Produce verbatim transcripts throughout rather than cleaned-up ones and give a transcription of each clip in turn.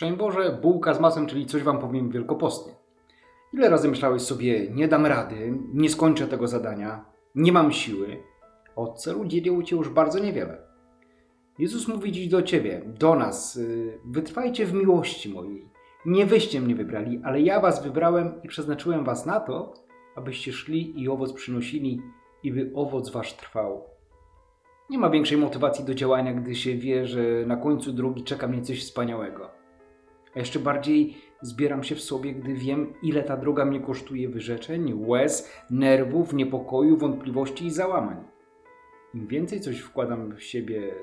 Szczęść Boże, bułka z masłem, czyli coś wam powiem wielkopostnie. Ile razy myślałeś sobie, nie dam rady, nie skończę tego zadania, nie mam siły, a od celu dzieje cię już bardzo niewiele. Jezus mówi dziś do ciebie, do nas, wytrwajcie w miłości mojej. Nie wyście mnie wybrali, ale ja was wybrałem i przeznaczyłem was na to, abyście szli i owoc przynosili i by owoc wasz trwał. Nie ma większej motywacji do działania, gdy się wie, że na końcu drogi czeka mnie coś wspaniałego. A jeszcze bardziej zbieram się w sobie, gdy wiem, ile ta droga mnie kosztuje wyrzeczeń, łez, nerwów, niepokoju, wątpliwości i załamań. Im więcej coś wkładam w siebie,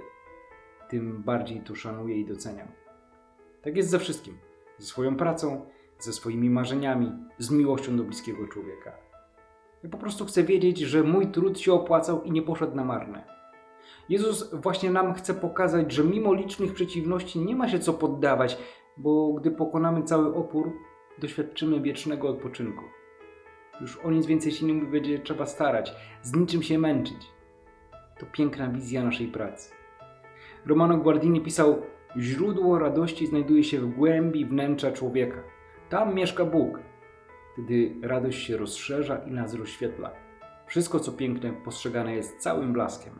tym bardziej to szanuję i doceniam. Tak jest ze wszystkim. Ze swoją pracą, ze swoimi marzeniami, z miłością do bliskiego człowieka. Ja po prostu chcę wiedzieć, że mój trud się opłacał i nie poszedł na marne. Jezus właśnie nam chce pokazać, że mimo licznych przeciwności nie ma się co poddawać, bo gdy pokonamy cały opór, doświadczymy wiecznego odpoczynku. Już o nic więcej się nie będzie trzeba starać, z niczym się męczyć. To piękna wizja naszej pracy. Romano Guardini pisał: źródło radości znajduje się w głębi wnętrza człowieka. Tam mieszka Bóg. Wtedy radość się rozszerza i nas rozświetla. Wszystko, co piękne, postrzegane jest całym blaskiem.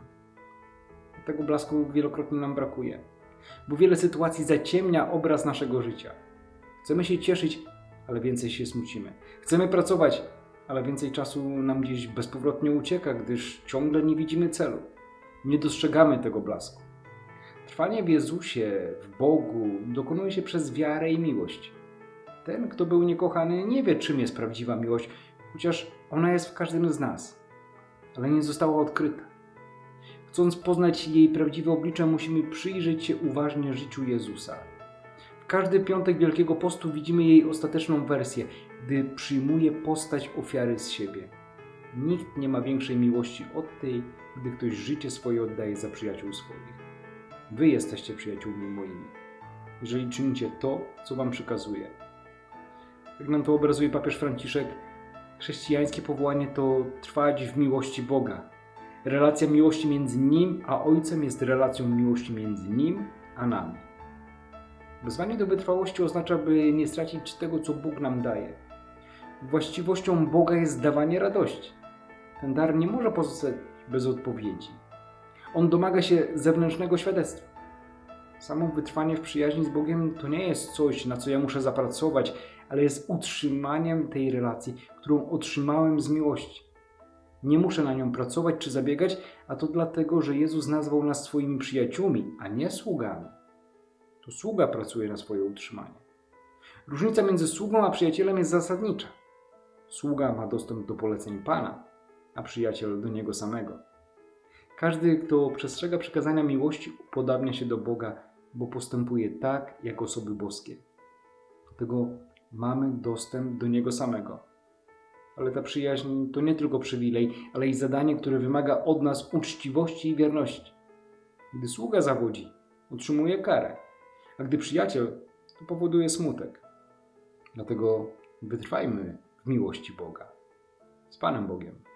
Tego blasku wielokrotnie nam brakuje, bo wiele sytuacji zaciemnia obraz naszego życia. Chcemy się cieszyć, ale więcej się smucimy. Chcemy pracować, ale więcej czasu nam gdzieś bezpowrotnie ucieka, gdyż ciągle nie widzimy celu. Nie dostrzegamy tego blasku. Trwanie w Jezusie, w Bogu dokonuje się przez wiarę i miłość. Ten, kto był niekochany, nie wie, czym jest prawdziwa miłość, chociaż ona jest w każdym z nas, ale nie została odkryta. Chcąc poznać jej prawdziwe oblicze, musimy przyjrzeć się uważnie życiu Jezusa. W każdy piątek Wielkiego Postu widzimy jej ostateczną wersję, gdy przyjmuje postać ofiary z siebie. Nikt nie ma większej miłości od tej, gdy ktoś życie swoje oddaje za przyjaciół swoich. Wy jesteście przyjaciółmi moimi, jeżeli czynicie to, co wam przykazuję. Jak nam to obrazuje papież Franciszek, chrześcijańskie powołanie to trwać w miłości Boga. Relacja miłości między Nim a Ojcem jest relacją miłości między Nim a nami. Wezwanie do wytrwałości oznacza, by nie stracić tego, co Bóg nam daje. Właściwością Boga jest dawanie radości. Ten dar nie może pozostać bez odpowiedzi. On domaga się zewnętrznego świadectwa. Samo wytrwanie w przyjaźni z Bogiem to nie jest coś, na co ja muszę zapracować, ale jest utrzymaniem tej relacji, którą otrzymałem z miłości. Nie muszę na nią pracować czy zabiegać, a to dlatego, że Jezus nazwał nas swoimi przyjaciółmi, a nie sługami. To sługa pracuje na swoje utrzymanie. Różnica między sługą a przyjacielem jest zasadnicza. Sługa ma dostęp do poleceń Pana, a przyjaciel do Niego samego. Każdy, kto przestrzega przykazania miłości, upodabnia się do Boga, bo postępuje tak, jak osoby boskie. Dlatego mamy dostęp do Niego samego. Ale ta przyjaźń to nie tylko przywilej, ale i zadanie, które wymaga od nas uczciwości i wierności. Gdy sługa zawodzi, otrzymuje karę, a gdy przyjaciel, to powoduje smutek. Dlatego wytrwajmy w miłości Boga. Z Panem Bogiem.